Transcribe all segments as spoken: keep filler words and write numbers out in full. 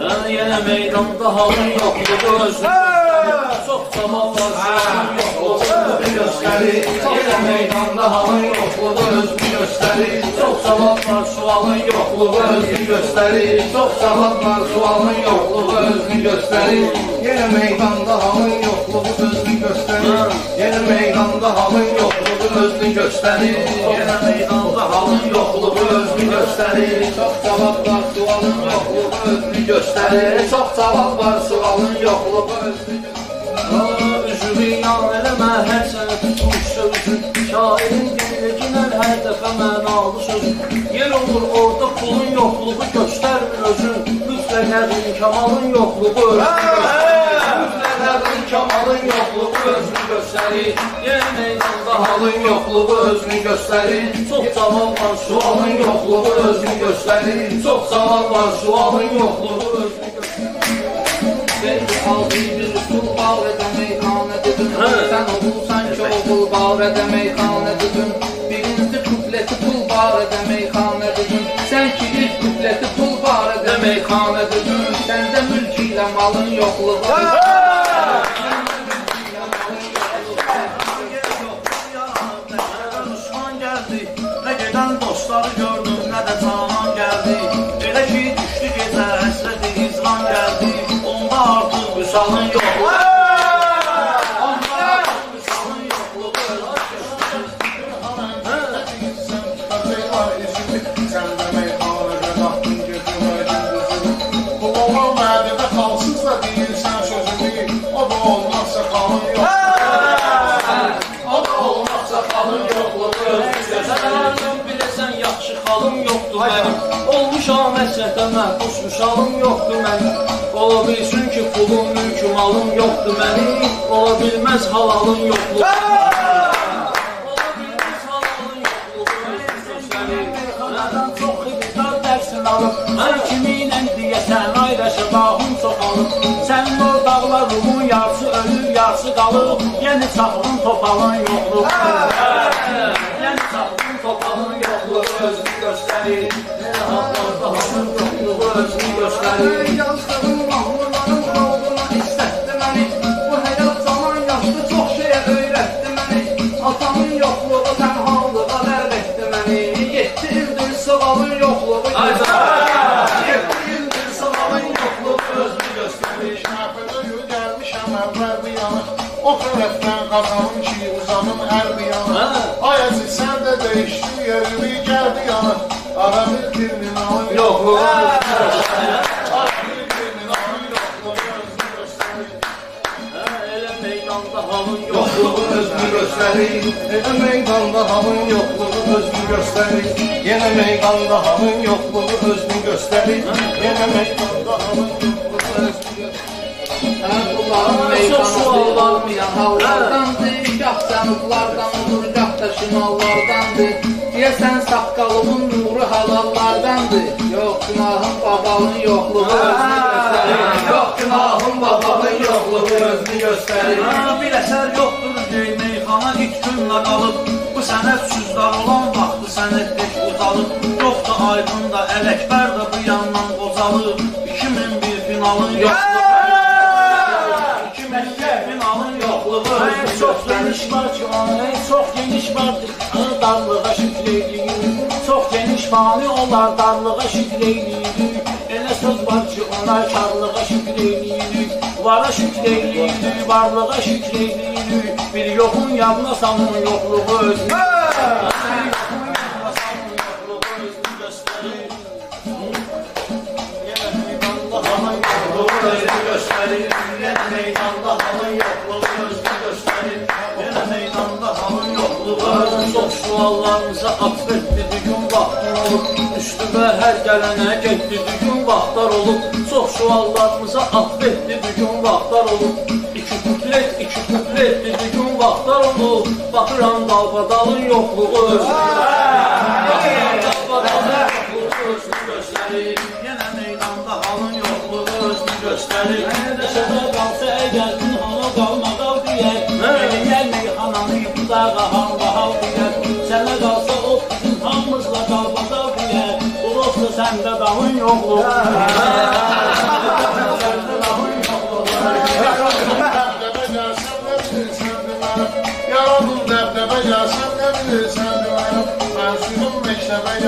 Yenə meydanda halın yoxluğu özünü çox zaman var, halın yoxluğu özünü göstərir. Yenə meydanda halın yoxluğu özünü göstərir. Çox zaman var, sualın yoxluğu özünü göstərir. Çox zaman var, sualın yoxluğu özünü göstərir. Yenə meydanda halın yoxluğu özünü göstərir. Yenə meydanda halın yoxluğu özünü göstərir. Yenə meydanda halın yoxluğu özünü göstərir. Çox cavab var, sualın yoxluğu özünü göstərir. Çox cavab var, sualın yoxluğu özünü göstərir. Üzülü yan eləmə, hər sənə tutmuş sözün. Şairin dinləginən hər dəfə mənalı sözün. Yer olur orada pulun yoxluğu göstərmir özün. Mütləqərin kamalın yoxluğu özünü göstərir. Mütləqərin kamalın yoxluğu özünü göstərir. Yenə meydanda halın yoxluğu özünü göstərir. Çox cavab var, sualın yoxluğu özünü göstərir. Çox cavab var, sualın yoxluğu özünü göstərir. Verdi aldı bir usul barədə meyxanə dedim. Sən olursan ki oğul barədə meyxanə dedim. Birinci kupleti pul barədə meyxanə dedim. Sən ki ilk kupleti pul barədə meyxanə dedim. Səndə mülk ilə malın yoxluğu. Nə gedən dostları gördüm, nə də canan gəldi. Elə ki düşdü gecə, həsrəti izran gəldi. Onda artıq vüsalın yoxluğu. Onda artıq vüsalın yoxluğu. Sən də meyxanədə baxdın, gözümə gündüzünü. Bu olma vədədə qalsız da deyirsən sözünü. O da olmazsa qalın yoxluğu. O da olmazsa qalın yoxluğu. Sənin bilirsən yaxşı xalım yoxdur mənim. Olmuşam əsrətə məhbus vüsalım yoxdur mənim. Ola bilsin ki pulum, mülküm, alım yoxdur mənim. Ola bilməz halalım yoxluğu. Ola bilməz halalım yoxluğu. Nədən çox xibidar dərsin alıb. Hər kiminlə deyəsən ayraşı bağım çoxalıb. Sənin o dağlar rumun yarısı ölür, yarısı qalıb. Yeni çaxılın topalın yoxluğu. Yeni çaxılın topalın yoxluğu özünü göstərir. Yenə hallarda halın yoxluğu özünü göstərir. Yazığın mahmurların olduğuna istətdi məni. Bu həyat zaman yaşlı çox şeyə öyrətdi məni. Atamın yoxluğu tənhalığa dərb etdi məni. Yetdi ildir sığalın yoxluğu. Yetdi ildir sığalın yoxluğu özünü göstərir. Şəhəfədə yürü gəlmişəm əvvəl bir yana. O tərəfdən qazanım ki uzanım hər bir yana. Ay əziz sən də dəyişdin yerini gəl bir yana. Ara bir terminalın yoxluğu özünü göstərir. Elə meydanda halın yoxluğu özünü göstərir. Elə meydanda halın yoxluğu özünü göstərir. Yenə meydanda halın yoxluğu özünü göstərir. Yenə meydanda halın yoxluğu özünü göstərir. Hər bunların meyxanası olmayan hallardandır. Gah cənublardan olur, gah da şimallardandır. Deyəsən saqqalımın nuru halallardandır. Yox günahın babalın yoxluğu özünü göstərir. Yox günahın babalın yoxluğu özünü göstərir. Bir əsər yoxdur ki meyxana ilk günlə qalıb. Bu sənət süzdar olan vaxtı sənətlik uzalıb. Yoxdur aydın da ələkbər də bu yandan qocalıb. iki min bir finalın yoxluğu. Finalın yoxluğu çox geniş var ki ona çox geniş vardır. Darlığa şükreyliyirik. Çox geniş mani olar darlığa şükreyliyirik. Elə söz var ki ona karlığa şükreyliyirik. Vara şükreyliyirik, varlığa şükreyliyirik. Bir yoxun yadına salın yoxluğu özünü. Bir yoxun yadına salın yoxluğu özünü göstərir. Yenə meydanda halın yoxluğu özünü göstərir. Yenə meydanda halın yoxluğu özünü göstərir. Yenə meydanda halın yoxluğu çox suallarımıza atfetdi düzgün vaxtın olub. Üstübə hər gələnə getdi düzgün vaxtlar olub. Çox suallarımıza atfetdi düzgün vaxtlar olub. İki kuplet, iki kuplet düzgün vaxtlar olub. Baxıram dalbadalın yoxluğu özünü göstərir. Yenə meydanda halın yoxluğu özünü göstərir. Dəşədə qalsa əgər günhanı qalmadal deyər. Gəl meyxananı yuxudağa hal-bahal deyər. Sənə qalsa o bizim hamımızla qalmadal deyər. Olursa səndə dalın yoxluğu.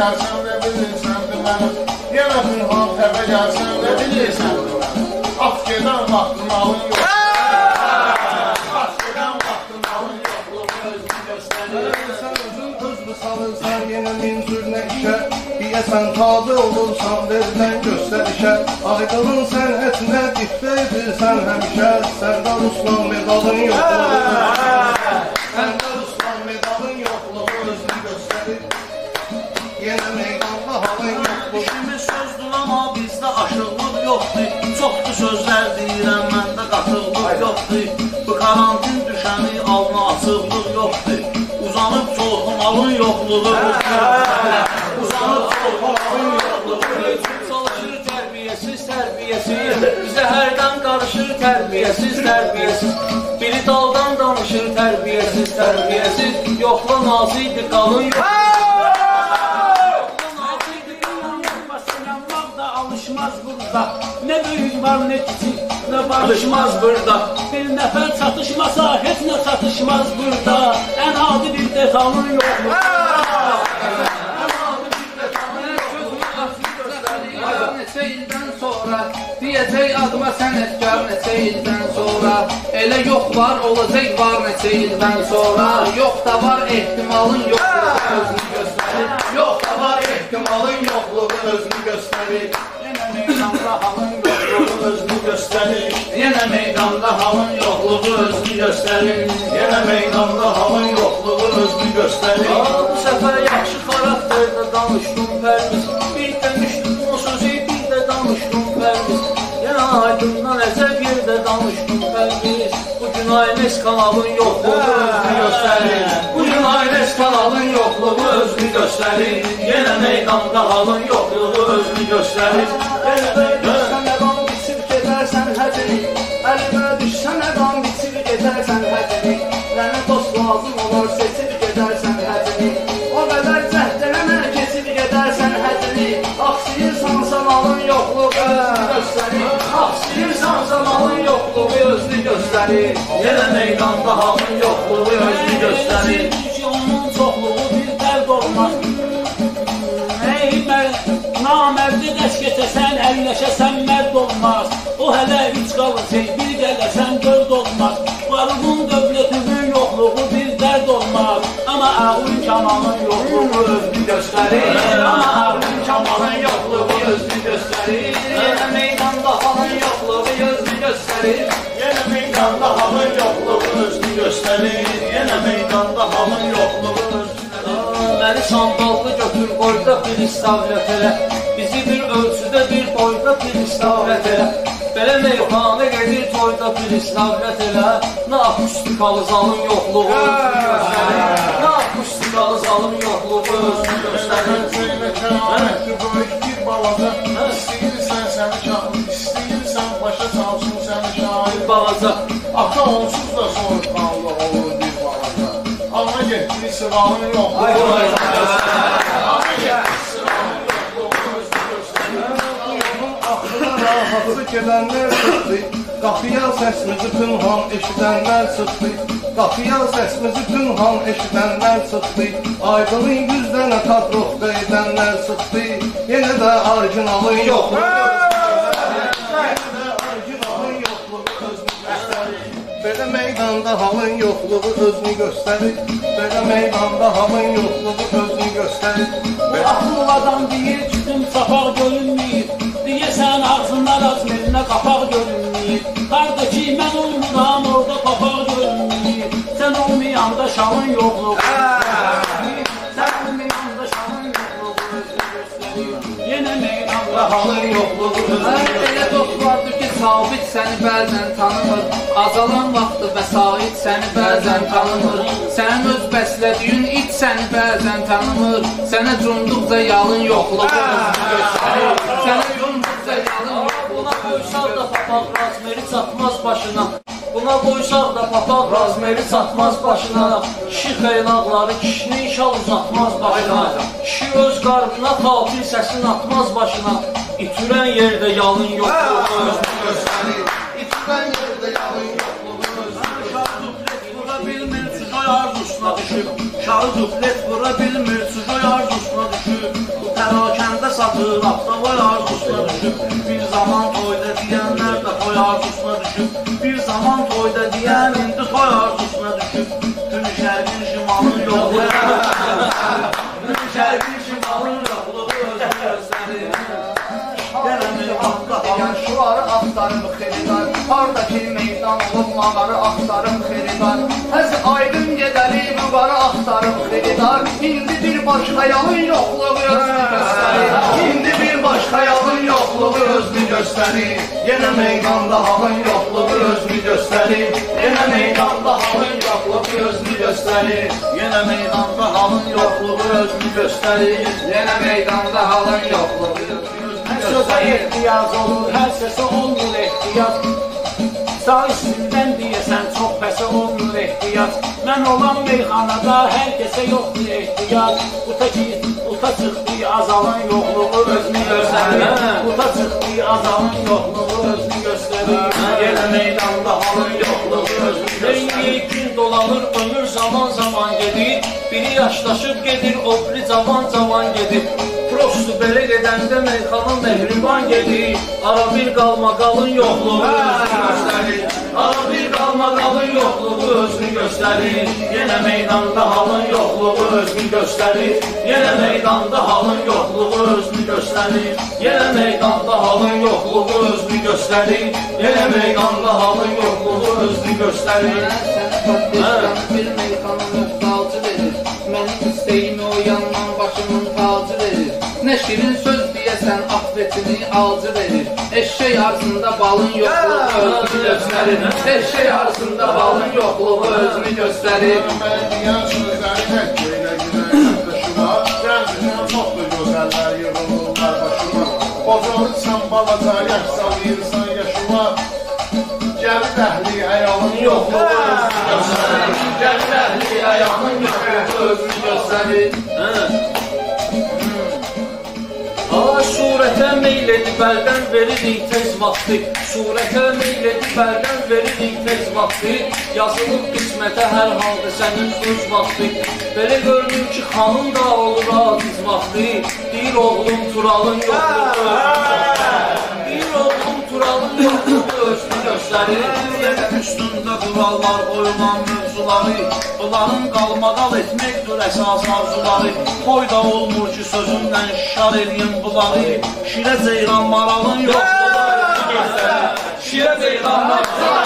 gəlsən də bilirsəndir mənim. Yenə Pünhan təpə gəlsən də bilirsəndir mənim. At gedən vaxtın alın yox. At gedən vaxtın alın yoxluğu özünü göstərir. Sən özün hızlı salırsan yenə min sürünə işə. Deyəsən tabi olursan verilən göstərişə. Aydının sənətinə diktə edirsən həmişə. Səndə Ruslan medalın yoxluğu. Səndə Ruslan medalın yoxluğu özünü göstərir. Yenə meydanda halın yoxluğu. İşimiz sözdür ama bizdə aşıqlıq yoxdur. Çoxdur sözlər deyirəm, məndə qatıqlıq yoxdur. Bu karantin düşəni alma açıqlıq yoxdur. Uzanıb soğuqun alın yoxluğu. Uzanıb soğuqun alın yoxluğu. Çalışır tərbiyəsiz, tərbiyəsiz. Bizə hərdən qarışır tərbiyəsiz, tərbiyəsiz. Biri daldan danışır tərbiyəsiz, tərbiyəsiz. Yoxla nazıydı qalın yoxluğu. Alışmaz burada. Ne büyük var ne küçük, ne barışmaz burada. Bir nefer çatışmasa hiç ne çatışmaz burada. En adi bir detalın yok mu? Neçə ildən sonra deyəcək adıma sənətkar neçə ildən sonra. Elə yox var olacaq var neçə ildən sonra. Yox da var ehtimalın yoxluğu özünü göstərir. Yox da var ehtimalın yoxluğu özünü göstərir. Yine meydanda halın yokluğu Özünü göstərir. Yenə meydanda halın yoxluğu özünü göstərir. Yenə meydanda halın yoxluğu özünü göstərir. Bu səfər yaxşı xarakterdə danışdım pərviz. Bir demişdim o sözü bir də danışdım pərviz. Yenə aydından əcəb yerdə danışdım pərviz. Bugün Aynes kanalın yoxluğu özünü göstərir. Bugün Aynes kanalın yoxluğu özünü göstərir. Yenə meydanda halın yoxluğu özünü göstərir. Yenə meydanda Düşsən əqam biçib gedərsən həcini. Əlimə düşsən əqam biçib gedərsən həcini. Lənə dost lazım olar seçib gedərsən həcini. O qədər cəhdələmə keçib gedərsən həcini. Aksiyirsan zamanın yoxluğu özünü göstərir. Aksiyirsan zamanın yoxluğu özünü göstərir. Yenə meydanda halın yoxluğu özünü göstərir. Onun çoxluğu bir dərd olmaz. Ey mərd, namərdi dəş keçəsən, əlləşəsən mərd olmaz. O hələ üç qalacaq, bir gələsən dörd olmaz. Varlığın dövlətinin yoxluğu bir dərd olmaz. Amma ağlın kamalın yoxluğu özünü göstərir. Amma ağlın kamalın yoxluğu özünü göstərir. Yenə meydanda halın yoxluğu özünü göstərir. Yenə meydanda halın yoxluğu özünü göstərir. Yenə meydanda halın yoxluğu özünü göstərir. Məni sandallı götür qoyda bir istavlət elə. Bizi bir ölçüdə bir boyda bir istavlət elə. Belə meyxanə gedir toyda bir istavlət elə. Nə akustikalı zalın yoxluğu özünü göstərir. Nə akustikalı zalın yoxluğu özünü göstərir. Kəramətli böyük bir balaca. İstəyirsən səni şahid, istəyirsən başa çalsın səni şahid. Balaca Ata onsuz da soyuqqanlı olur bir balaca. Ana getdi sıranın yoxluğu. Ana getdi sıranın yoxluğu özünü göstərir. Bu yolun axırına rahatı gedənlər çıxdı. Qapıya səsimizi Pünhan eşidənlər çıxdı. Qapıya səsimizi Pünhan eşidənlər çıxdı. Aydının yüz dənə kadroqda edənlər çıxdı. Yenə də orijinalın yoxluğu. Belə meydanda halın yoxluğu özünü göstərir. Belə meydanda halın yoxluğu özünü göstərir. Bu akıl adam deyir çıktım çapaq görünməyib. Deyəsən ağzından azmelinə qapaq görünməyib. Qardakı mən olmuram orada papaq görünməyib. Sən olmayanda şalın yoxluğu. Sən olmayanda şalın yoxluğu özünü göstərir. Yenə meydanda halın yoxluğu özünü göstərir. Elə dost vardır ki, sabit səni bəzən tanımır. Azalan vaxtı vəsait səni bəzən tanımır. Sənin öz bəslədiyin it səni bəzən tanımır. Sənə cumduqca yalın yoxluğu özünü göstərir. Sənə cumduqca yalın yoxluğu. Buna qoysaq da papaq razmeri çatmaz başına. Buna qoysaq da papaq razmeri çatmaz başına. Kişi xeylaqları kişinin şal uzatmaz başına. Kişi öz qarnına tatil səsini atmaz başına. İtürən yerdə yalın yoxluğu özünü göstərir. İtürən yerdə yalın yoxluğu özünü göstərir. Vura bilmir çujoy arzusuna düşüb. Şahı duplet vura bilmir çujoy arzusuna düşüb. Pərakəndə satır, atda vay arzusuna düşüb. Bir zaman toyda deyənlər də toy arzusuna düşüb. Bir zaman toyda deyən indi toy arzusuna düşüb. Gün şərqin şimalın yolu Gün şərqin şimalın yolu özünü göstərir. Deyən şuarı axtarım xeridar, hardakı meydan olub mağarı axtarım xeridar. Həzi aydın gedəli mübarı axtarım xeridar. İndi bir baş xəyalın yoxluğu özünü göstərir. İndi bir baş xəyalın yoxluğu özünü göstərir. Yenə meydanda halın yoxluğu özünü göstərir. Yenə meydanda halın yoxluğu özünü göstərir. Yenə meydanda halın yoxluğu özünü göstərir. Yenə meydanda halın yoxluğu özünü Hər sözə ehtiyac olur, hər səsə olmur ehtiyac. Sağ üstündən deyəsən, çox bəsə olmur ehtiyac. Mən olan meyxanada hər kəsə yoxdur ehtiyac. Uta ki, uta çıxdı azalın yoxluğu özünü göstərir. Uta çıxdı azalın yoxluğu özünü göstərir. Yenə meydanda halın yoxluğu özünü göstərir. Gün dolanır, ömür zaman zaman gedir. Biri yaşlaşıb gedir, o biri zaman zaman gedir. Prostu belə gedəndə meyxanın mehriban gedir. Ara bir qalma qalın yoxluğu özünü göstərir. Ara bir qalma qalın yoxluğu özünü göstərir. Yenə meydanda halın yoxluğu özünü göstərir. Yenə meydanda halın yoxluğu özünü göstərir. Yenə meydanda halın yoxluğu özünü göstərir. Yenə meydanda halın yoxluğu özünü göstərir. Sənə bir meyxanın mühtalcı verir. Mənim istəyimi o yandan başımın tacı verir. Nə şirin söz deyəsən, affetini alcı verir. Eşşək arzında balın yoxluğu özünü göstərir. Eşşək arzında balın yoxluğu özünü göstərir. Mən deyən sözləri tək belə güzel başıma. Gəncinin çoxdur gözəllər yığılırlar başıma. Bozulursan balaca, yaş salıyırsan yaşıma. Gəlir əhli əyalın yoxluğu özünü göstərir. Gəlir əhli əyalın yoxluğu özünü göstərir. Surətə meyl edib əldən veririk tez vaxtı. Surətə meyl edib əldən veririk tez vaxtı. Yazılıb qismətə hər halda sənin öz vaxtı. Belə görünür ki, xanım da olur aziz vaxtı. Deyir oğlum Turalın yoxluğu Deyir oğlum Turalın yoxluğu özünü göstərir. Yenə üstündə qurallar qoyulan mövzuları. Bunların qalmaqal etməkdir əsas arzuları. Toyda olmur ki, sözümlə şişar edeyim bunları. Şirə ceyran maralın yoxluğu özünü göstərir. Şirə ceyran maralın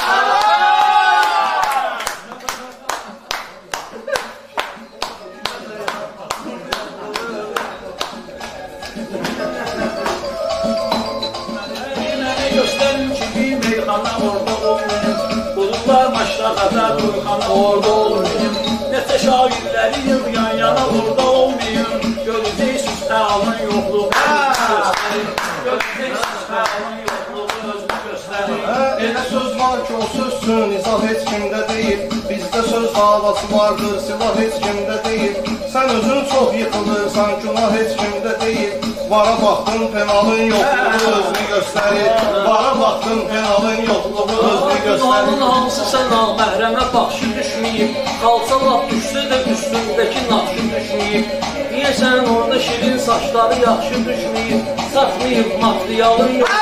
orada olmayım. Bulurlar maşraqada Burxana orada olmayım. Nəsə şairləriyim yan yana orada olmayım. Görəcəksiniz fəalın yoxluğu göstərir. Görəcəksiniz fəalın yoxluğu özünü göstərir. Elə söz var ki, o sözsün, izah heç kimdə deyil. Bizdə söz davası vardır, silah heç kimdə deyil. Sən özün çox yıxılırsan, günah heç kimdə deyil. Vara baxdın, penalın yoxluğu özünü göstərir. Vara baxdın, penalın yoxluğu özünü göstərir. Günahın hansısa naməhrəmə baxşı düşməyib. Qalsa laf düşsə də üstündəki naxşı düşməyib. Deyəsən orada şirin saçları yaxşı düşməyib. Satmayıb matriyalın yoxluğu.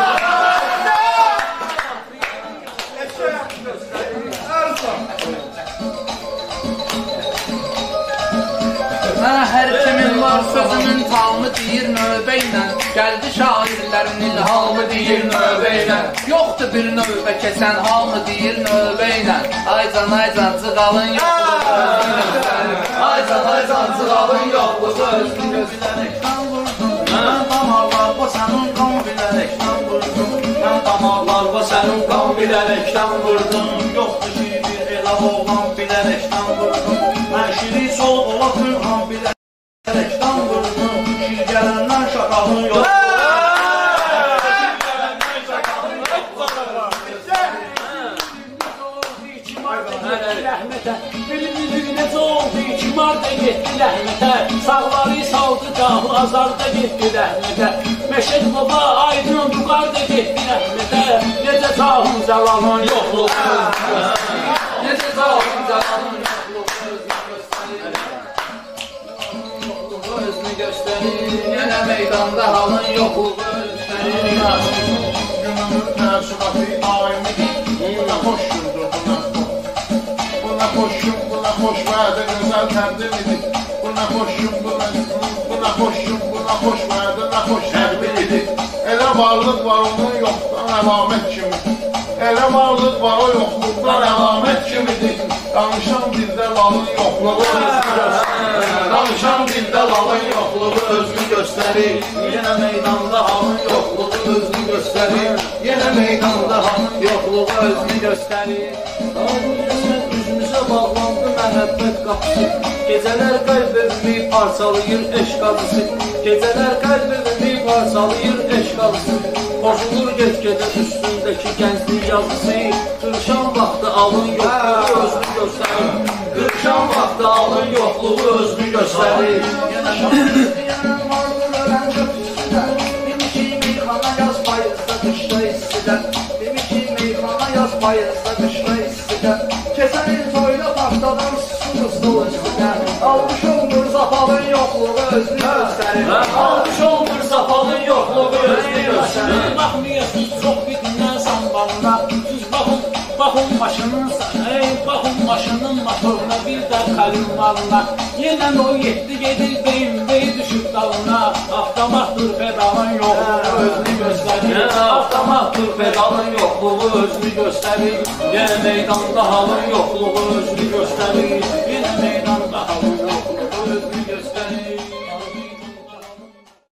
Hər kimin var sözünün talını deyir növbə ilə. Gəldi şairlərin ilhamı deyir növbə ilə. Yoxdur bir növbə kəsən halını deyir növbə ilə. Aycan aycan cığalın yoxluğu özünü göstərir. Aycan aycan cığalın yoxluğu özünü göstərir. Mən damarlar bu sənin qan bilərəkdən vurdum. Mən damarlar bu sənin qan bilərəkdən vurdum. Yoxdur ki bir elə oğlan bilərəkdən vurdum. Mən şirin sol ola Pürxan bilərəkdən vurdum. Şir gələndən şakalın yoxluğu. Necə oldu ki, marda getdi rəhmətə. Sağları saldı qahı, azarda getdi rəhmətə. Məşəd baba aydın yuqarda getdi rəhmətə. Necə cahın zəlalın yoxluğu. Necə cahın zəlalın yoxluğu özünü göstərir. göstərir. Yenə meydanda halın yoxluğu göstərir. Günümün təəssüratı daimidir. Buna xoş gündür, buna xoş. Buna xoş gün, buna xoş vədə gözəl təbdilidir. Buna xoş gün, buna buna xoş gün, buna xoş vədə, nə xoş təbdilidir. Elə varlıq var onun yoxdan əlamət kimidir. Elə varlıq var o yoxluqdan əlamət kimidir. Danışan dildə lalın yoxluğu özünü göstərir. Danışan dildə lalın yoxluğu özünü göstərir. Yenə meydanda halın yoxluğu özünü göstərir. Yenə meydanda halın yoxluğu özünü göstərir. Üzümüzə bağlandı məhəbbət qapısı. Gecələr qəlbimi parçalayır eşq acısı. Gecələr qəlbimi parçalayır eşq acısı. Pozulur get-gedə üstündəki gənclik yazısı. Qırışan vaxtı alın yoxluğu özünü göstərir. Qırışan vaxtı alın yoxluğu özünü göstərir. Yenə vardır ölən götüsüdə. Demişi meyxana yaz bayırsa qışda istidə. Demişi meyxana yaz bayırsa qışda istidə. Keçən il toyda partadan susur stolüstüdə. Almış olmur zapalın yoxluğu özünü göstərir. Almış olmur zapalın yoxluğu özünü göstərir. Baxmıyasınız çox bitindən sambanına. Siz baxın, baxın maşının, ey baxın maşının motoruna, bir də kalinlarına. Yenə o yetdi gedir beyin bey düşüb dalına. Avtomatdır pedalın yoxluğu özünü göstərir. Avtomatdır pedalın yoxluğu özünü göstərir. Yenə meydanda halın yoxluğu özünü göstərir. Yenə meydanda halın